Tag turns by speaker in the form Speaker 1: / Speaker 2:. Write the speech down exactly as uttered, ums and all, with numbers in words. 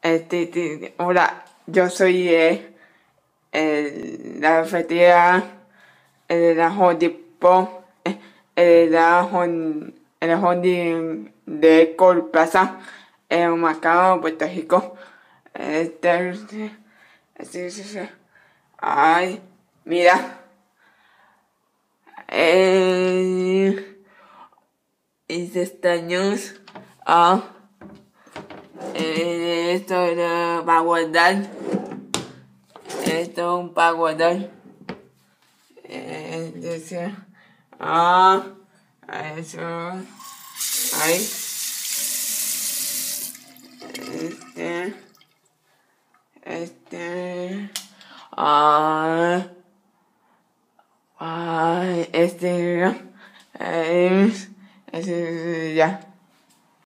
Speaker 1: Este, este, hola, yo soy eh, el, la cafetera, el ajo de po, eh, el ajo, el ajo de, de Col Plaza, en Macao, Puerto Rico. Este, este, este, este, ay, mira, eh, hice extraños, ah, eh, esto era para guardar. Esto es un para guardar. Eh, decía, ah, eso, ahí.